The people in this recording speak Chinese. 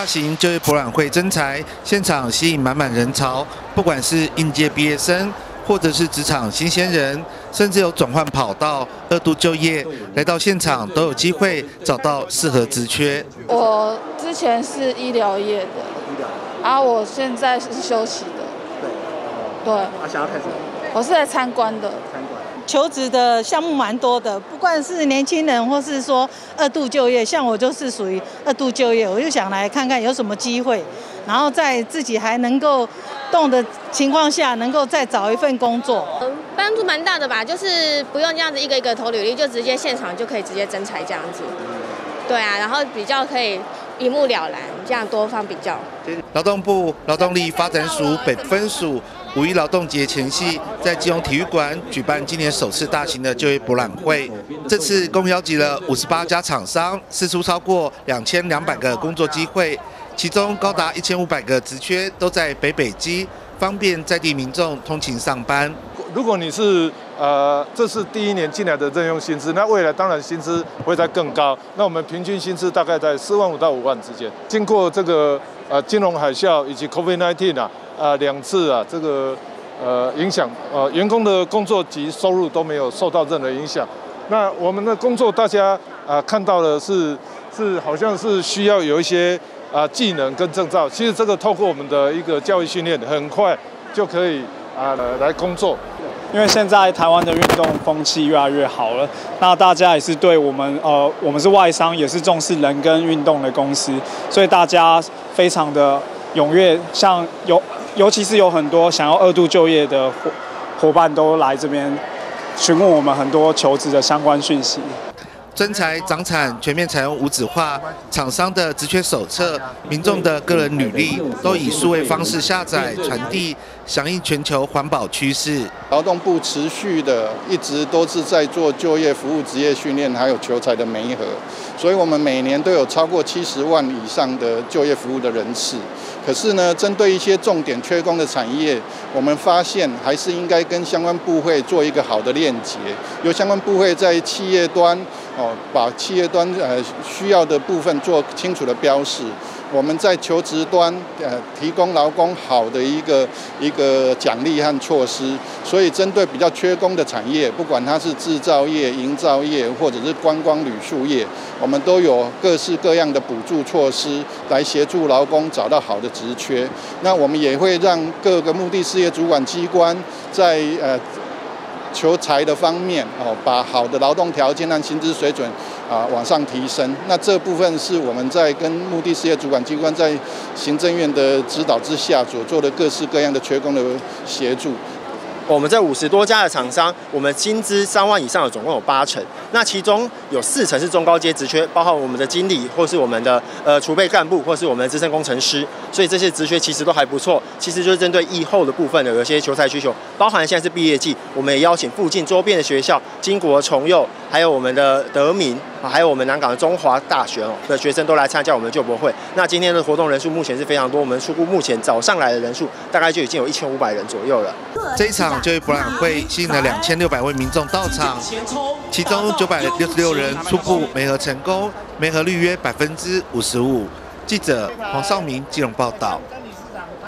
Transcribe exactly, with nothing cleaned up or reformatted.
型就业博览会征才，现场吸引满满人潮，不管是应届毕业生，或者是职场新鲜人，甚至有转换跑道、二度就业，来到现场都有机会找到适合职缺。 我之前是医疗业的，然后我现在是休息的。对。对。啊，想要看什么？我是来参观的。参观。 求职的项目蛮多的，不管是年轻人或是说二度就业，像我就是属于二度就业，我就想来看看有什么机会，然后在自己还能够动的情况下，能够再找一份工作。 嗯，帮助蛮大的吧，就是不用这样子一个一个投履历，就直接现场就可以直接征才这样子。对啊，然后比较可以一目了然，这样多方比较。 劳动部劳动力发展署北分署五一劳动节前夕，在基隆体育馆举办今年首次大型的就业博览会。这次共邀集了五十八家厂商，释出超过两千两百个工作机会，其中高达一千五百个职缺都在北北基，方便在地民众通勤上班。 如果你是呃，这是第一年进来的任用薪资，那未来当然薪资会再更高。那我们平均薪资大概在四万五到五万之间。经过这个呃金融海啸以及 COVID 十九 啊，呃两次啊这个呃影响，呃员工的工作及收入都没有受到任何影响。那我们的工作大家啊、呃、看到的是是好像是需要有一些啊、呃、技能跟证照，其实这个透过我们的一个教育训练，很快就可以啊、呃、来工作。 因为现在台湾的运动风气越来越好了，那大家也是对我们呃，我们是外商，也是重视人跟运动的公司，所以大家非常的踊跃，像有尤其是有很多想要二度就业的伙伙伴都来这边询问我们很多求职的相关讯息。 征才涨产全面采用无纸化，厂商的职缺手册、民众的个人履历都以数位方式下载传递，响应全球环保趋势。 劳动部持续的一直都是在做就业服务、职业训练，还有求才的媒合，所以我们每年都有超过七十万以上的就业服务的人次。可是呢，针对一些重点缺工的产业，我们发现还是应该跟相关部会做一个好的链接，由相关部会在企业端哦，把企业端呃需要的部分做清楚的标示。我们在求职端呃提供劳工好的一个一个奖励和措施，所以针对比较缺工的产业，不管它是制造业、营造业或者是观光旅宿业，我们都有各式各样的补助措施来协助劳工找到好的职缺。那我们也会让各个目的事业主管机关在呃求才的方面哦，把好的劳动条件和薪资水准啊往上提升。那这部分是我们在跟目的事业主管机关在行政院的指导之下所做的各式各样的缺工的协助。 我们这五十多家的厂商，我们薪资三万以上的总共有八成，那其中有四成是中高阶职缺，包括我们的经理，或是我们的呃储备干部，或是我们的资深工程师，所以这些职缺其实都还不错。其实就是针对疫后的部分的有一些求才需求，包含现在是毕业季，我们也邀请附近周边的学校，金国、崇佑，还有我们的德明，还有我们南港的中华大学哦的学生都来参加我们的就博会。那今天的活动人数目前是非常多，我们初估目前早上来的人数大概就已经有一千五百人左右了。 这一场就业博览会吸引了两千六百位民众到场，其中九百六十六人初步媒合成功，媒合率约百分之五十五。记者黄少明基隆报道。